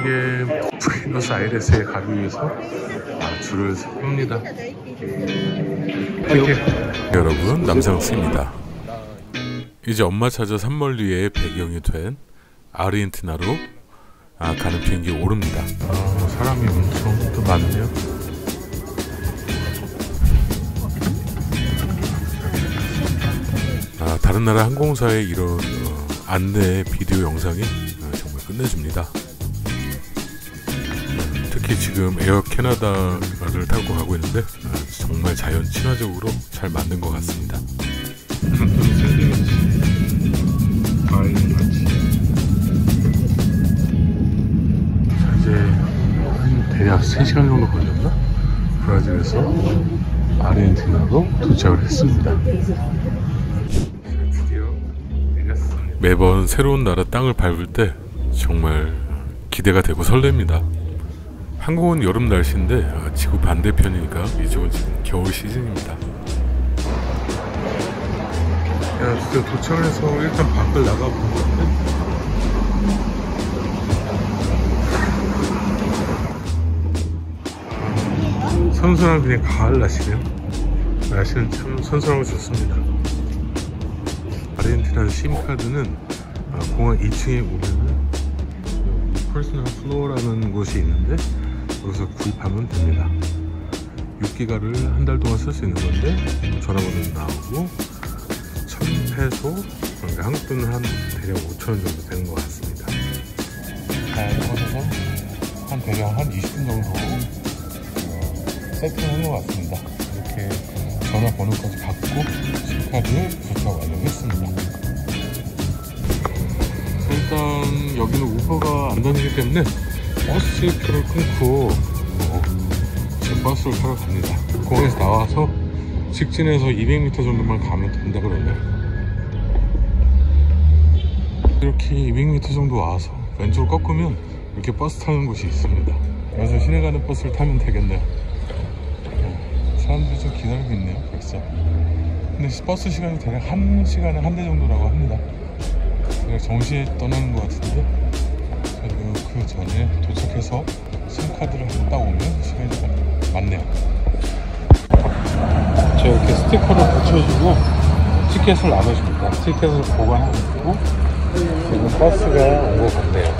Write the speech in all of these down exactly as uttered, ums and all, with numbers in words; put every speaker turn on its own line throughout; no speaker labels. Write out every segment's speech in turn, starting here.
저녁에 부에노스아이레스에 가기 위해서 줄을 섭니다. 여러분, 남상스입니다. 이제 엄마 찾아 산멀리의 배경이 된 아르헨티나로 아, 가는 비행기 오릅니다. 아, 사람이 엄청 또 많네요. 아, 다른 나라 항공사의 이런 어, 안내 비디오 영상이 어, 정말 끝내줍니다. 특히 지금 에어 캐나다를 타고 가고 있는데 어, 정말 자연 친화적으로 잘 만든 것 같습니다. 이제 대략 세 시간 정도 걸렸나? 브라질에서 아르헨티나로 도착을 했습니다. 매번 새로운 나라 땅을 밟을 때 정말 기대가 되고 설렙니다. 한국은 여름 날씨인데 지구 반대편이니까 이쪽은 지금 겨울 시즌입니다. 야, 진짜 도착을 해서 일단 밖을 나가본 건데 선선한 그냥 가을 날씨네요. 날씨는 참 선선하고 좋습니다. 아르헨티나 심카드는 공항 이 층에 오면은 퍼스널 플로어라는 곳이 있는데 여기서 구입하면 됩니다. 육 기가를 한 달 동안 쓸 수 있는 건데 전화번호도 나오고 천 페소, 그러니까 한국 돈은 한 대략 오천 원 정도 되는 것 같습니다. 자, 이곳에서 한 대략 한 이십 분 정도 세팅한 것 같습니다. 이렇게 전화번호까지 받고 심카드를 도착 완료했습니다. 일단 여기는 우버가 안 다니기 때문에 버스 표를 끊고 어, 지금 버스를 타러 갑니다. 공항에서 나와서 직진해서 이백 미터 정도만 가면 된다 그러네요. 이렇게 이백 미터 정도 와서 왼쪽으로 꺾으면 이렇게 버스 타는 곳이 있습니다. 여기서 시내 가는 버스를 타면 되겠네요. 사람들이 좀 기다리고 있네요. 벌써. 근데 버스 시간이 대략 한 시간에 한 대 정도라고 합니다. 대략 정시에 떠나는 것 같은데 그리고 그 전에 도착해서 심카드를 갖다 오면 시간이 좀 많네요. 저 이렇게 스티커를 붙여주고 티켓을 나눠줍니다. 티켓을 보관하고 지금 버스가 온 것 같네요.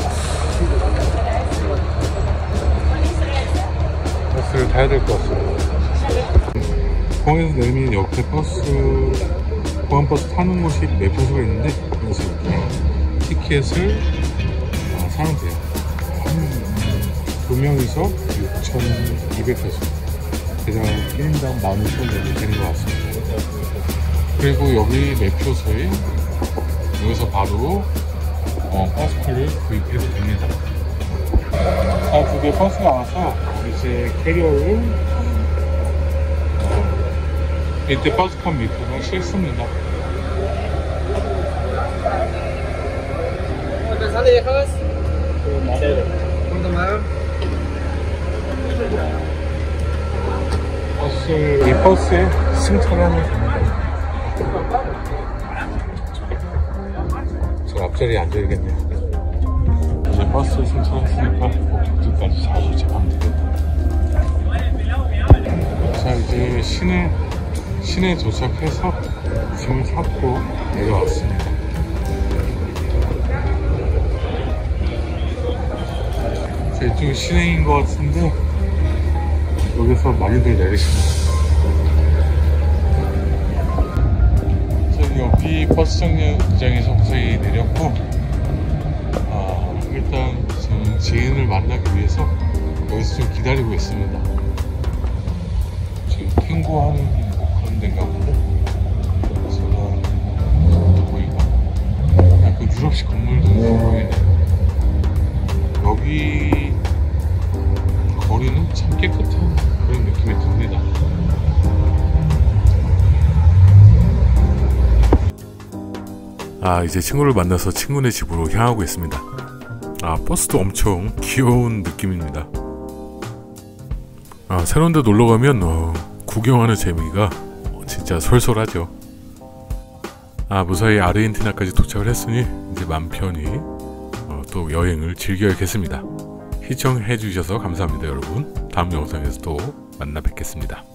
버스를 타야 될 것 같습니다. 공항에서 내리면 옆에 버스, 공항버스 타는 곳이 매표소가 있는데 여기서 이렇게 티켓을 어, 사면 돼요. 한 두 명이서 육천이백 페소, 대략 일 인당 만 오천 원 정도 되는 것 같습니다. 그리고 여기 매표소에 여기서 바로 어, 버스표를 구입해도 됩니다. 자, 두 개 버스가 와서 이제 캐리어를 어, 이때 버스칸 밑으로 싣습니다. 버스, 이 버스에 승차하면 됩니다. 저 앞자리에 앉아야겠네요. 이제 버스에 승차했으니까 목적지까지 잘 도착하면 되겠다. 자, 이제 시내 시내에 도착해서 짐을 싣고 내려왔습니다. 자, 이쪽이 시내인 것 같은데 여기서 많이들 내리십니다. 자, 여기 버스 정류장에서 무사히 내렸고 아, 일단 지금 지인을 만나기 위해서 여기서 좀 기다리고 있습니다. 지금 탱고하는 뭐 그런 데인가 본데 제가 보이고 약간 유럽식 건물도 보이네. 여기 거리는 참 깨끗한 그런 느낌이 듭니다. 아, 이제 친구를 만나서 친구네 집으로 향하고 있습니다. 아, 버스도 엄청 귀여운 느낌입니다. 아, 새로운 데 놀러가면 어, 구경하는 재미가 진짜 솔솔하죠. 아, 무사히 아르헨티나까지 도착을 했으니 이제 맘 편히 어, 또 여행을 즐겨야겠습니다. 시청해 주셔서 감사합니다. 여러분, 다음 영상에서 또 만나 뵙겠습니다.